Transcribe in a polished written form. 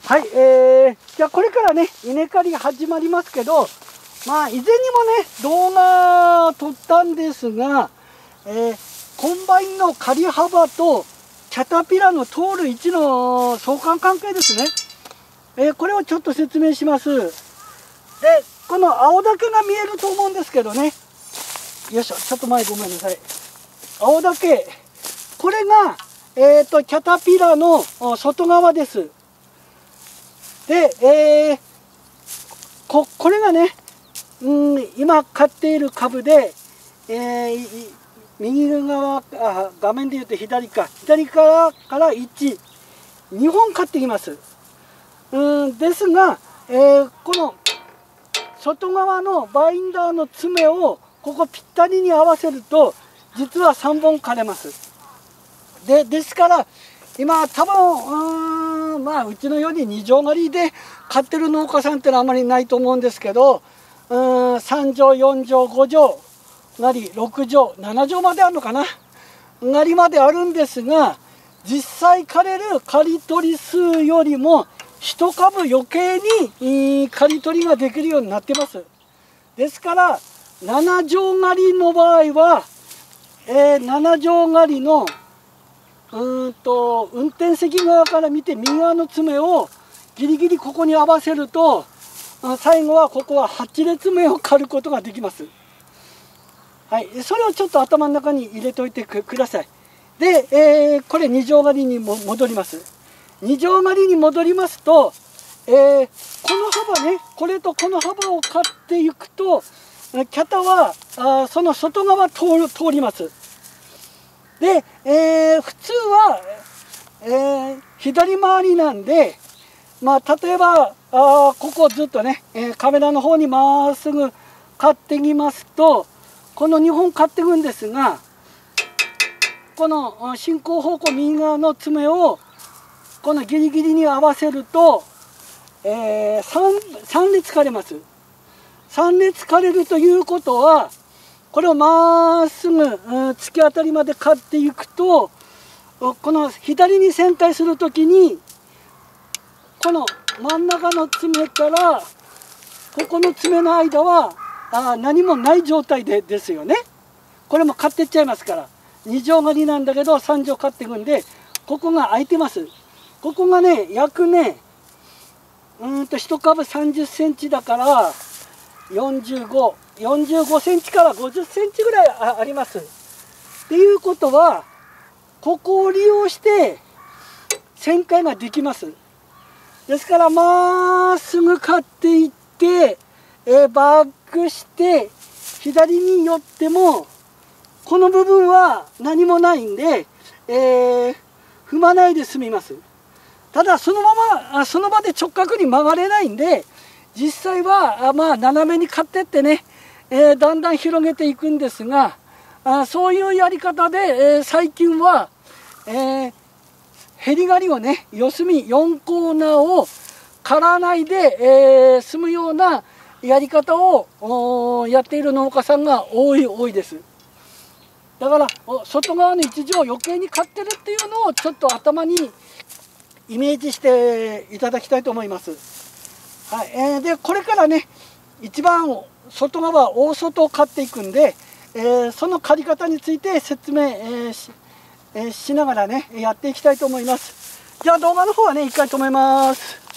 はい、じゃあこれからね、稲刈りが始まりますけど、まあ以前にもね、動画撮ったんですが、コンバインの刈り幅とキャタピラの通る位置の相関関係ですね。これをちょっと説明します。で、この青竹が見えると思うんですけどね。よいしょ、ちょっと前ごめんなさい。青竹、これが、キャタピラの外側です。で、これがね、今買っている株で、右側、画面で言うと左から1、2本買ってきます。ですが、この外側のバインダーの爪をここぴったりに合わせると、実は3本刈れます。ですから今多分まあうちのように2畳刈りで買ってる農家さんってのはあまりないと思うんですけど、3畳4畳5畳刈り6畳7畳まであるのかな、刈りまであるんですが、実際刈れる刈り取り数よりも1株余計に刈り取りができるようになってます。ですから7畳刈りの場合は、7畳刈りの運転席側から見て右側の爪をギリギリここに合わせると、最後はここは8列目を刈ることができます。はい、それをちょっと頭の中に入れておいてください。で、これ2畳刈りにも戻ります。2畳刈りに戻りますと、この幅ね、これとこの幅を刈っていくと、キャタはその外側通ります。で、普通は、左回りなんで、まあ、例えばここをずっとね、カメラの方にまっすぐ刈ってきますと、この2本刈っていくんですが、この進行方向右側の爪をこのギリギリに合わせると、3列刈れます。3列刈れるということは、これをまっすぐ突き当たりまで刈っていくと、この左に旋回するときにこの真ん中の爪からここの爪の間は何もない状態ですよね。これも刈っていっちゃいますから、2畳刈りなんだけど3畳刈っていくんで、ここが空いてます。ここがね、約ね1株30センチだから45センチから50センチぐらいあります。っていうことは、ここを利用して旋回ができます。ですからまっすぐ刈っていって、バックして左に寄ってもこの部分は何もないんで、踏まないで済みます。ただその場で直角に曲がれないんで、実際はまあ斜めに刈ってってね、だんだん広げていくんですが、そういうやり方で、最近は、ヘリ刈りをね、四隅4コーナーを刈らないで、済むようなやり方をやっている農家さんが多いです。だから外側の一畳を余計に刈ってるっていうのをちょっと頭にイメージしていただきたいと思います。はい、でこれからね、一番外側大外を刈っていくんで、その刈り方について説明、しながらねやっていきたいと思います。じゃあ動画の方はね一回止めます。